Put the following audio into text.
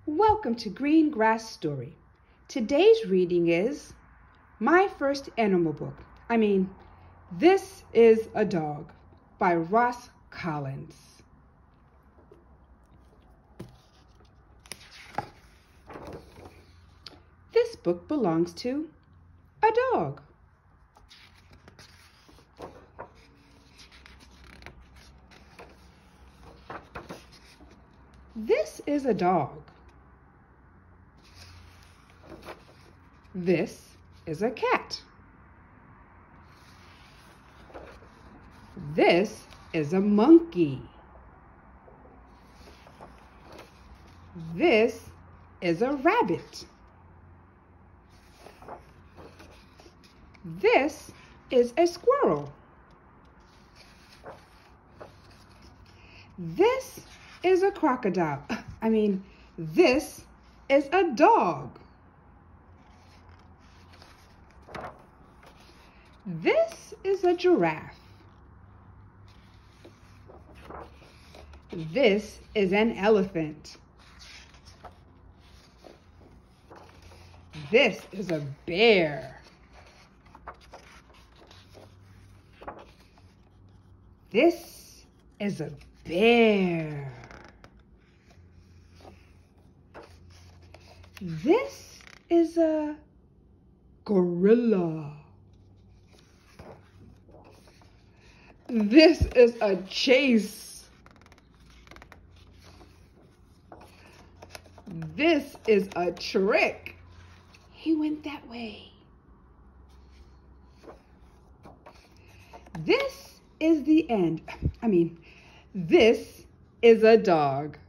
Welcome to Green Grass Story. Today's reading is My First Animal Book. This is a Dog by Ross Collins. This book belongs to a dog. This is a dog. This is a cat. This is a monkey. This is a rabbit. This is a squirrel. This is a crocodile. This is a dog. This is a giraffe. This is an elephant. This is a bear. This is a bear. This is a gorilla. This is a chase. This is a trick. He went that way. This is the end. This is a dog.